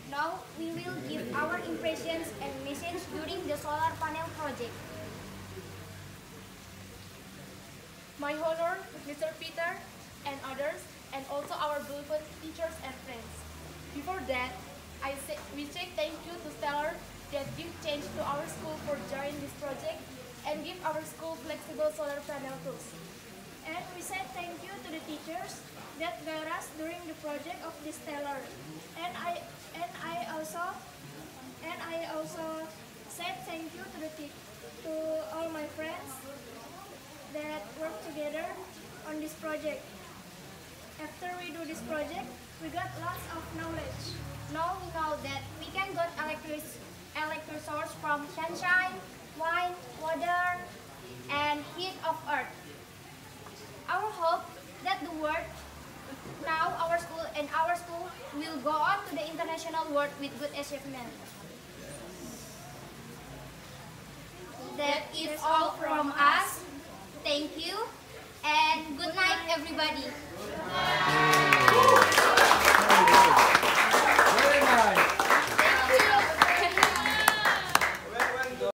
Now we will give our impressions and message during the solar panel project. My honor, Mr. Peter and others, and also our beloved teachers and friends. Before that, we say thank you to STELR that give change to our school for joining this project and give our school flexible solar panel tools. And we say thank you to the teachers that guide us during the project of this STELR. And I also said thank you to all my friends that work together on this project. After we do this project, we got lots of knowledge. Now we know that we can get electric source from sunshine, wind, water, and heat of earth. Our hope that the world, now our school will go on to the international world with good achievement. That is all from us. Thank you and good night everybody.